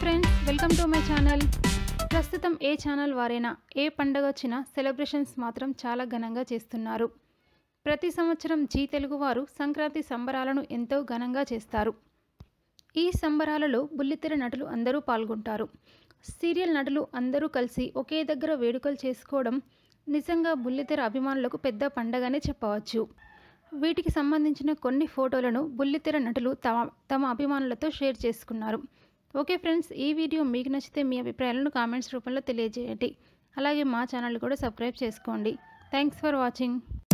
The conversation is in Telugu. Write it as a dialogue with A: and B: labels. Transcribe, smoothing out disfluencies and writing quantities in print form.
A: Friends, welcome to my channel. ప్రస్తుతం ఏ ఛానల్ వారైనా ఏ పండగ వచ్చినా సెలబ్రేషన్స్ మాత్రం చాలా ఘనంగా చేస్తున్నారు. ప్రతి సంవత్సరం జీ తెలుగు వారు సంక్రాంతి సంబరాలను ఎంతో ఘనంగా చేస్తారు. ఈ సంబరాలలో బుల్లితెర నటులు అందరూ పాల్గొంటారు. సీరియల్ నటులు అందరూ కలిసి ఒకే దగ్గర వేడుకలు చేసుకోవడం నిజంగా బుల్లితెర అభిమానులకు పెద్ద పండగనే చెప్పవచ్చు. వీటికి సంబంధించిన కొన్ని ఫోటోలను బుల్లితెర నటులు తమ అభిమానులతో షేర్ చేసుకున్నారు. ఓకే ఫ్రెండ్స్, ఈ వీడియో మీకు నచ్చితే మీ అభిప్రాయాలను కామెంట్స్ రూపంలో తెలియజేయండి. అలాగే మా ఛానల్ కూడా సబ్స్క్రైబ్ చేసుకోండి. Thanks for watching.